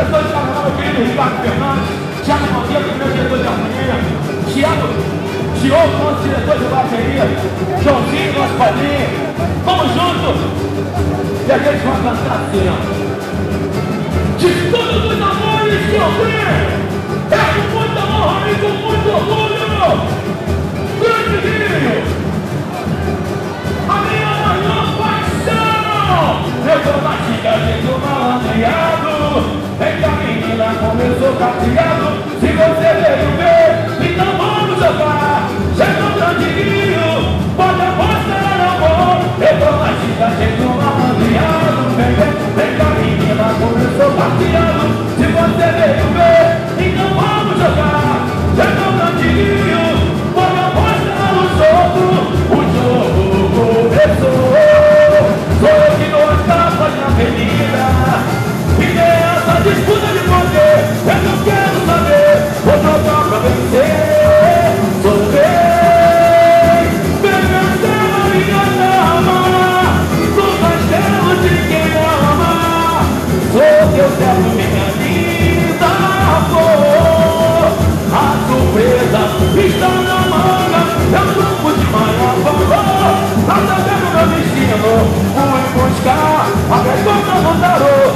diretor de carnaval, meu querido Ricardo Fernandes, Thiago Monteiro, meu diretor de harmonia, Diogo, nosso diretor de bateria, Joãozinho, nosso padrinho. Vamos juntos! E a gente vai cantar assim, ó. De todos os amores que eu tenho, é com muita honra e com muito orgulho, Grande Rio, a minha maior paixão. Eu tô na cidade do malandreado, vem cá menina, como eu sou capriado. Se você veio ver, então vamos jogar. Chega o Grande Rio, pode apostar amor. Eu tô na cidade do malandreado, vem cá menina, como eu sou capriado. Se você veio ver, então vamos jogar. Chega o Grande Rio, pode apostar no jogo. O jogo começou. Sou eu que dou as capas na avenida, e tem essa disputa de poder. É que eu quero saber, vou jogar pra vencer. Sou bem, vem vencer a minha dama, sou castelo de quem ama. Sou teu servo, minha linda flor. A surpresa está na manga, é um grupo de maior valor. Tá sabendo meu destino, fui buscar a resposta no tarô.